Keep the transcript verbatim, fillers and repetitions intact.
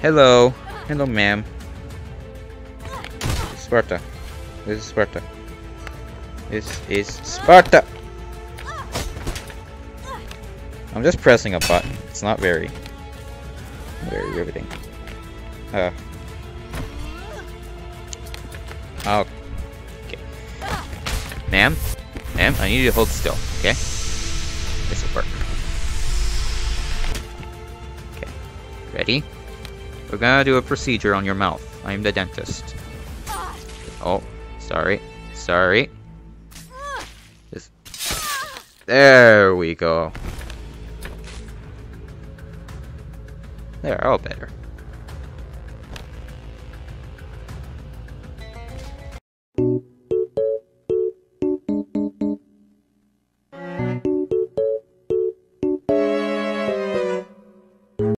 Hello. Hello, ma'am. Sparta. This is Sparta. This is Sparta! I'm just pressing a button. It's not very... very riveting. Uh. Oh. Okay. Ma'am? Ma'am, I need you to hold still, okay? This will work. Okay. Ready? We're gonna do a procedure on your mouth. I'm the dentist. Oh, sorry. Sorry. Just... There we go. There, all better.